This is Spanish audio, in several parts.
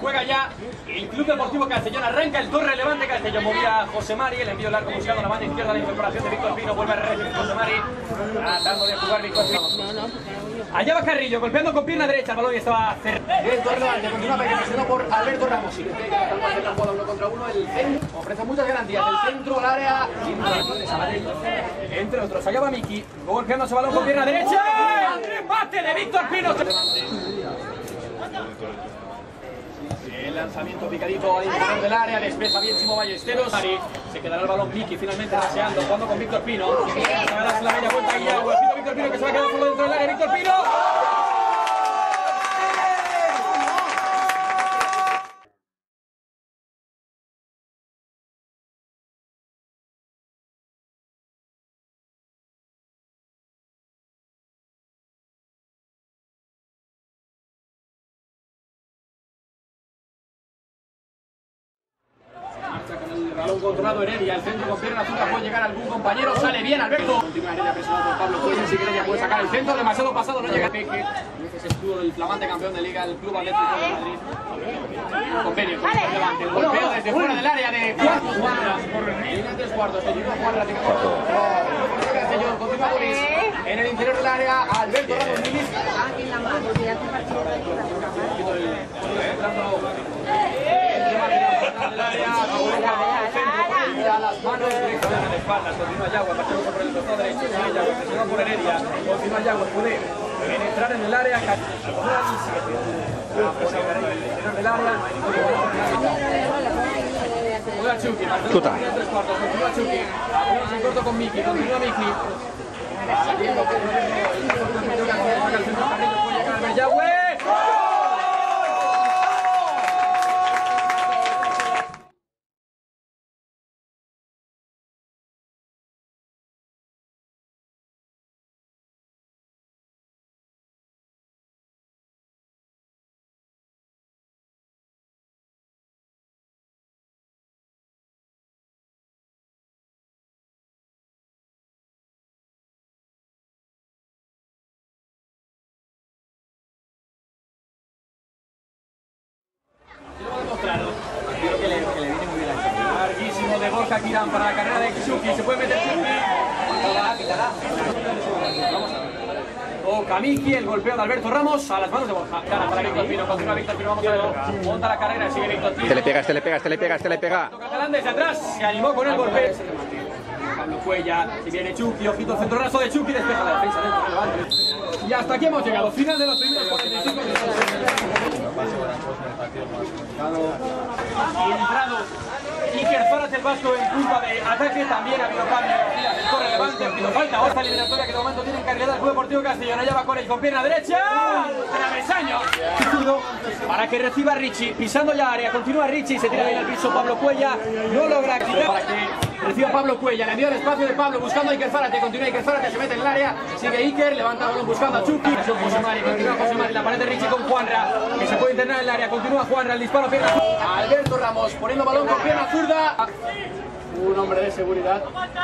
juega ya el Club Deportivo Castellón. Arranca el Torre Levante Castellón. Movía José Mari, el envío largo buscando la banda izquierda, la incorporación de Víctor Pino. Vuelve a recibir José Mari, tratando de jugar Víctor Pino. Allá va Carrillo, golpeando con pierna derecha. El balón estaba cerrado. El Torre Levante continúa presionado por Alberto Ramos. Y que está jugando 1 contra 1. El centro ofrece muchas garantías. El centro, el área. Entre otros, allá va Miki, golpeando ese balón con pierna derecha. Remate de Víctor Pino. El lanzamiento picadito al interior del área, despeja bien Chimo Ballesteros. Se quedará el balón Miki finalmente raseando, jugando con Víctor Pino. Va a darse la media vuelta y agua. Víctor Pino que se va a quedar solo dentro del área. Víctor Pino. Con el balón controlado Heredia, el centro con pierna azul, puede llegar algún compañero, sale bien Alberto. Continúa Heredia presionado por Pablo Cuello, si Heredia puede sacar el centro, demasiado pasado, no llega Peque. Ese escudo del flamante campeón de liga, el Club Atlético de Madrid. Convenio con el Levante, el golpeo desde fuera del área de Juan. Línea 3 cuartos, se llegó Juan Castellón, continúa Boris. En el interior del área, Alberto Ramos Milis. Aquí en la mano, ya te partió a las manos directamente en la espalda. Continúa Yagua, pasando por el costado derecho. Sigue Yagua, presionado por Heredia. Continúa Yagua, puede penetrar en el área. El interior del área. Juega Chucky, Chuta. Continúa Chucky. Ponemos en corto con Miki. Continúa Miki. Saliendo por el centro. Puede llegar Yagua. Creo que le viene muy bien a larguísimo de Borja Quirán para la carrera de Chucky. Se puede meter Chucky. Vamos a ver. Toca Miki, el golpeo de Alberto Ramos a las manos de Borja. Cara para Víctor Pino. Continúa Víctor Pino. Vamos a ver. Monta la carrera. Sigue Víctor Pino. Te le pega. Toca Galán desde atrás. Se animó con el golpeo. Pablo Cuella. Si viene Chucky. Ojito el centro raso de Chucky. Despeja la defensa dentro del Levante. Y hasta aquí hemos llegado. Final de los primeros 45 minutos. Y entrado Iker Zárate el vasco en punta de ataque. También ha habido cambio del Torre Levante. Ha habido falta. Otra eliminatoria que de momento tiene encargada el Club Deportivo Castellón. Allá va con él con pierna derecha. Travesaño. Para que reciba Richie. Pisando ya área. Continúa Richie. Se tira bien al piso Pablo Cuella. No logra quitar. Para que reciba Pablo Cuella. Le envía el espacio de Pablo buscando a Iker Zárate. Continúa Iker Zárate. Se mete en el área. Sigue Iker. Levanta el balón buscando a Chucky. José Mari. Continúa José Mari. La pared de Richie con Juanra. Que se puede internar en el área. Continúa Juanra. El disparo pierna. Alberto Ramos poniendo balón con pierna zurda. Un hombre de seguridad.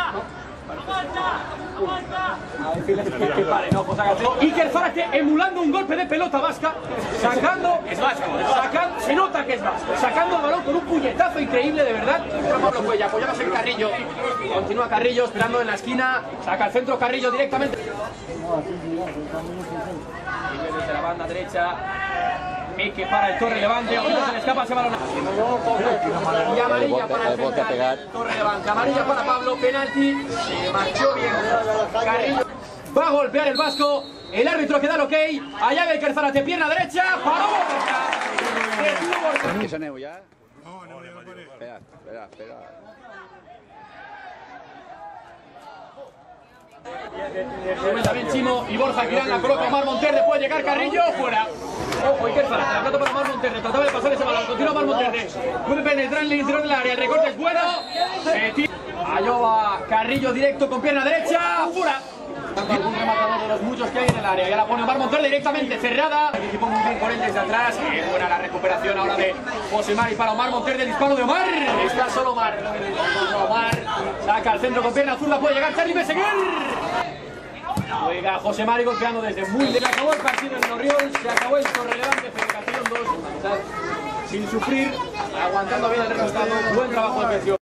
A decirle que pare, no, pues hágase. Iker Zárate emulando un golpe de pelota vasca, sacando, es vasco, se nota que es vasco, sacando el balón con un puñetazo increíble, de verdad. Pablo Cuella, apoyándose en Carrillo, continúa Carrillo esperando en la esquina, saca el centro Carrillo directamente. Y desde la banda derecha. Miki para el Torre Levante, se le escapa ese balón. Y amarilla para el central, Torre Levante, amarilla para Pablo, penalti, se marchó bien Carrillo. Va a golpear el vasco, el árbitro que da el ok, allá va Iker Zárate, pierna derecha, paró Borja. ¿Qué soneo ya? No, espera. También Chimo y Borja Quirán la coloca Omar Monterde, puede llegar Carrillo, fuera. Ojo, Iker Zárate, la pelota para Omar Monterde, trataba de pasar ese balón, continúa Omar Monterde, puede penetrar en el interior del área, el recorte es bueno, se tira. Allá va Carrillo directo con pierna derecha, fuera. Un rematador de los muchos que hay en el área, ya la pone Omar Monterde directamente cerrada. Participó muy bien con él desde atrás, buena la recuperación ahora de José Mari para Omar Monterde, el disparo de Omar. Está solo Omar, saca al centro con pierna zurda, puede llegar Charly Meseguer. Juega José Mari golpeando desde muy lejos. Se acabó el partido en Norriol, se acabó el Torre Levante, Federación 2. sin sufrir, aguantando bien el resultado, buen trabajo defensivo.